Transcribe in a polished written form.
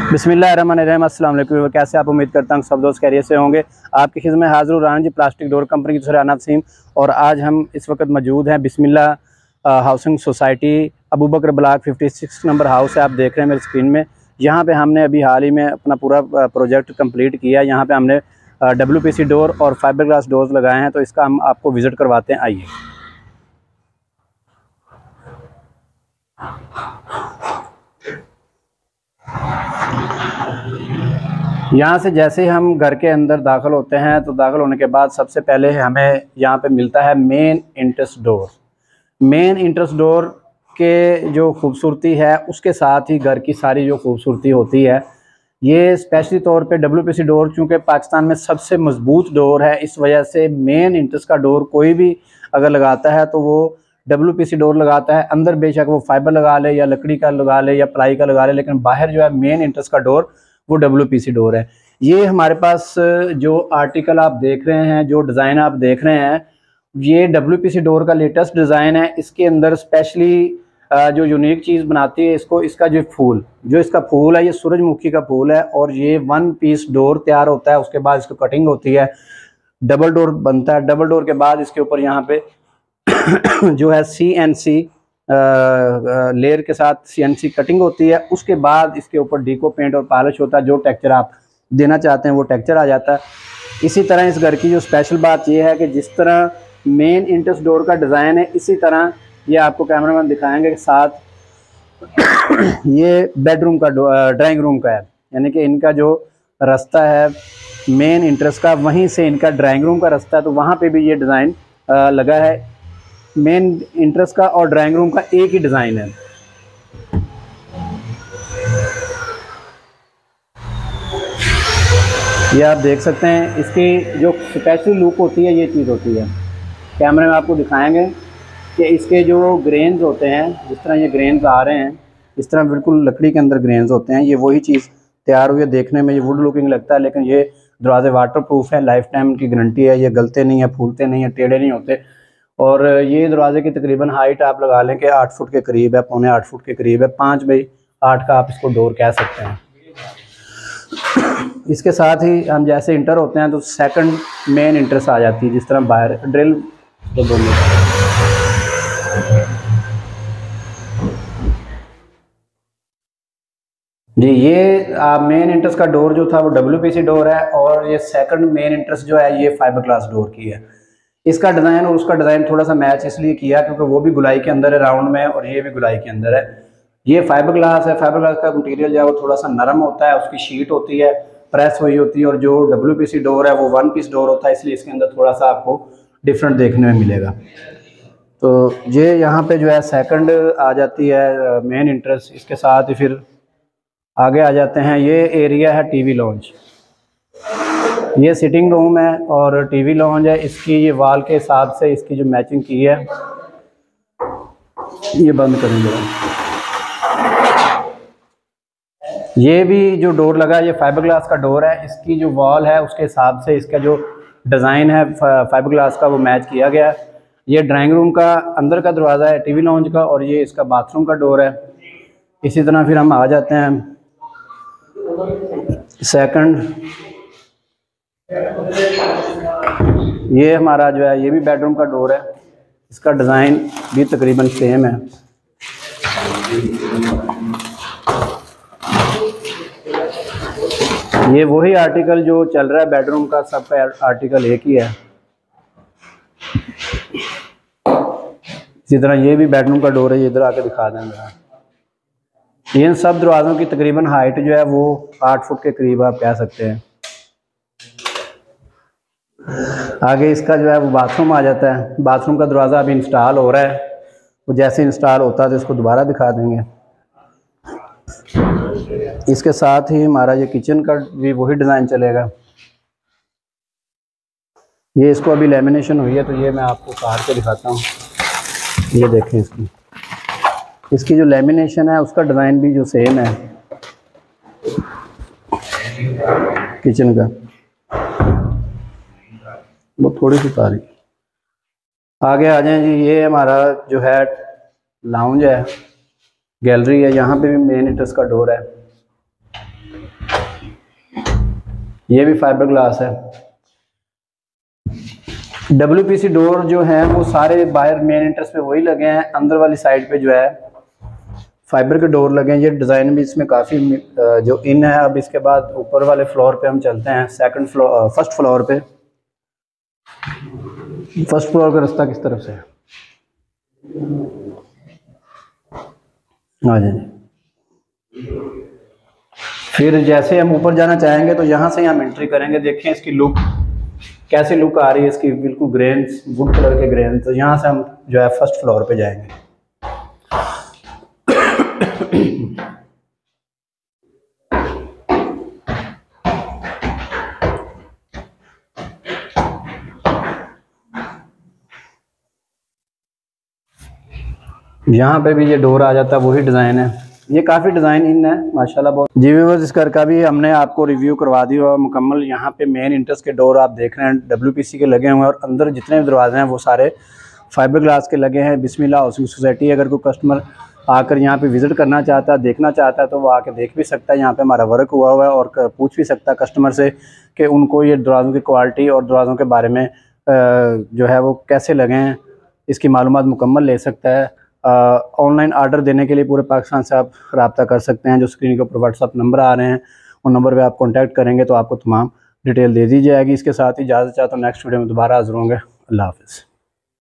बिस्मिल्लाहिर्रहमानिर्रहीम। अस्सलाम वालेकुम। कैसे आप? उम्मीद करता हूँ सब दोस्त खैरियत से होंगे। आपकी खिदमत में हाज़िर हूँ Rana ji plastic door company की तरफ से नसीम। और आज हम इस वक्त मौजूद हैं Bismillah housing society Abu Bakr block 56 number house है, आप देख रहे हैं मेरी स्क्रीन में। यहाँ पे हमने अभी हाल ही में अपना पूरा प्रोजेक्ट कंप्लीट किया है। यहाँ पे हमने WPC डोर और फाइबर ग्लास डोर्स लगाए हैं, तो इसका हम आपको विज़िट करवाते हैं। आइए। यहाँ से जैसे ही हम घर के अंदर दाखिल होते हैं तो दाखिल होने के बाद सबसे पहले हमें यहाँ पे मिलता है main entrance door. Main entrance door के जो खूबसूरती है उसके साथ ही घर की सारी जो खूबसूरती होती है, ये स्पेशली तौर पे WPC डोर चूँकि पाकिस्तान में सबसे मजबूत डोर है, इस वजह से मेन एंट्रेंस का डोर कोई भी अगर लगाता है तो वो WPC डोर लगाता है। अंदर बेशक वो फाइबर लगा ले या लकड़ी का लगा ले या प्लाई का लगा ले, लेकिन बाहर जो है मेन एंट्रेंस का डोर वो WPC डोर है। ये हमारे पास जो आर्टिकल आप देख रहे हैं, जो डिज़ाइन आप देख रहे हैं, ये WPC डोर का लेटेस्ट डिज़ाइन है। इसके अंदर स्पेशली जो यूनिक चीज़ बनाती है इसको, इसका जो इसका फूल है, ये सूरजमुखी का फूल है और ये 1 पीस डोर तैयार होता है। उसके बाद इसको कटिंग होती है, डबल डोर बनता है। डबल डोर के बाद इसके ऊपर यहाँ पे जो है CNC लेयर के साथ CNC कटिंग होती है। उसके बाद इसके ऊपर डीको पेंट और पॉलिश होता है। जो टेक्सचर आप देना चाहते हैं वो टेक्सचर आ जाता है। इसी तरह इस घर की जो स्पेशल बात ये है कि जिस तरह मेन एंट्रेंस डोर का डिज़ाइन है, इसी तरह ये आपको कैमरामैन दिखाएंगे के साथ ये बेडरूम का ड्राइंग रूम का है, यानी कि इनका जो रास्ता है मेन एंट्रेंस का, वहीं से इनका ड्राइंग रूम का रास्ता है, तो वहाँ पे भी ये डिज़ाइन लगा है। मेन एंट्रेंस का और ड्राइंग रूम का एक ही डिज़ाइन है। ये आप देख सकते हैं, इसकी जो स्पेशल लुक होती है ये चीज़ होती है। कैमरे में आपको दिखाएंगे कि इसके जो ग्रेन्स होते हैं, जिस तरह ये ग्रेन्स आ रहे हैं, इस तरह बिल्कुल लकड़ी के अंदर ग्रेन्स होते हैं। ये वही चीज़ तैयार हुई है, देखने में ये वुड लुकिंग लगता है, लेकिन ये दरवाजे वाटर प्रूफ है, लाइफ टाइम की गारंटी है। ये गलते नहीं है, फूलते नहीं है, टेढ़े नहीं होते। और ये दरवाजे की तकरीबन हाइट आप लगा लें कि 8 फुट के करीब है, पौने 8 फुट के करीब है। 5 बाई 8 का आप इसको डोर कह सकते हैं। इसके साथ ही हम जैसे इंटर होते हैं तो सेकंड मेन एंट्रेंस आ जाती है, जिस तरह बाहर ड्रिल तो दोनों। जी, ये मेन एंट्रेंस का डोर जो था वो WPC डोर है, और ये सेकंड मेन एंट्रेंस जो है ये फाइबर ग्लास डोर की है। इसका डिज़ाइन और उसका डिज़ाइन थोड़ा सा मैच इसलिए किया क्योंकि वो भी गुलाई के अंदर है राउंड में, और ये भी गुलाई के अंदर है। ये फाइबर ग्लास है। फाइबर ग्लास का मटेरियल जो है वो थोड़ा सा नरम होता है, उसकी शीट होती है, प्रेस हुई होती है। और जो WPC डोर है वो 1 पीस डोर होता है, इसलिए इसके अंदर थोड़ा सा आपको डिफरेंट देखने में मिलेगा। तो ये यहाँ पे जो है सेकंड आ जाती है मेन एंट्रेंस। इसके साथ ही फिर आगे आ जाते हैं। ये एरिया है टीवी लॉन्च। ये सिटिंग रूम है और टीवी लॉन्च है। इसकी ये वाल के हिसाब से इसकी जो मैचिंग की है, ये बंद करेंगे। ये भी जो डोर लगा है ये फाइबर ग्लास का डोर है। इसकी जो वॉल है उसके हिसाब से इसका जो डिज़ाइन है फाइबर ग्लास का वो मैच किया गया है। ये ड्राइंग रूम का अंदर का दरवाज़ा है टीवी लॉन्च का, और ये इसका बाथरूम का डोर है। इसी तरह फिर हम आ जाते हैं सेकंड। ये हमारा जो है ये भी बेडरूम का डोर है। इसका डिज़ाइन भी तकरीबन सेम है। ये वही आर्टिकल जो चल रहा है बेडरूम का, सबका आर्टिकल एक ही है। इसी तरह ये भी बेडरूम का डोर है। ये इधर आके दिखा दें जरा। इन सब दरवाज़ों की तकरीबन हाइट जो है वो 8 फुट के करीब आप कह सकते हैं। आगे इसका जो है वो बाथरूम आ जाता है। बाथरूम का दरवाज़ा अभी इंस्टॉल हो रहा है, वो जैसे इंस्टॉल होता है तो इसको दोबारा दिखा देंगे। इसके साथ ही हमारा ये किचन का भी वही डिज़ाइन चलेगा। ये इसको अभी लेमिनेशन हुई है, तो ये मैं आपको उतार के दिखाता हूँ। ये देखें, इसकी जो लेमिनेशन है उसका डिज़ाइन भी जो सेम है किचन का। वो थोड़ी सी तारी आगे आ जाए जी। ये हमारा जो है लाउंज है, गैलरी है। यहाँ पे भी मेन एंट्रेंस का डोर है। ये भी फाइबर ग्लास है। WPC डोर जो है वो सारे बाहर मेन एंट्रेंस पे वही लगे हैं, अंदर वाली साइड पे जो है फाइबर के डोर लगे हैं। ये डिज़ाइन भी इसमें काफ़ी जो इन है। अब इसके बाद ऊपर वाले फ्लोर पे हम चलते हैं, फर्स्ट फ्लोर पे। फर्स्ट फ्लोर का रास्ता किस तरफ से है? आ जाए। फिर जैसे हम ऊपर जाना चाहेंगे तो यहाँ से हम एंट्री करेंगे। देखें इसकी लुक कैसी लुक आ रही है इसकी, बिल्कुल ग्रेन्स, वुड कलर के ग्रेन। तो यहाँ से हम जो है फर्स्ट फ्लोर पे जाएंगे। यहाँ पे भी ये डोर आ जाता है, वही डिज़ाइन है। ये काफ़ी डिज़ाइन इन है माशाल्लाह बहुत। जी व्यूअर्स, इस घर का भी हमने आपको रिव्यू करवा दिया और मुकम्मल। यहाँ पे मेन इंट्रेंस के डोर आप देख रहे हैं WPC के लगे हुए हैं और अंदर जितने भी दरवाजे हैं वो सारे फाइबर ग्लास के लगे हैं। Bismillah housing society. अगर कोई कस्टमर आकर यहाँ पे विज़िट करना चाहता है, देखना चाहता है, तो वो आके देख भी सकता है। यहाँ पे हमारा वर्क हुआ हुआ है और पूछ भी सकता है कस्टमर से कि उनको ये दरवाज़ों की क्वालिटी और दरवाज़ों के बारे में जो है वो कैसे लगे हैं, इसकी मालूमात मुकम्मल ले सकता है। ऑनलाइन आर्डर देने के लिए पूरे पाकिस्तान से आप रब्ता कर सकते हैं। जो स्क्रीन के ऊपर व्हाट्सअप नंबर आ रहे हैं उन नंबर पे आप कांटेक्ट करेंगे तो आपको तमाम डिटेल दे दी जाएगी। इसके साथ ही इजाज़त चाहता हूँ, नेक्स्ट वीडियो में दोबारा हाज़िर होंगे। अल्लाह हाफ़िज़।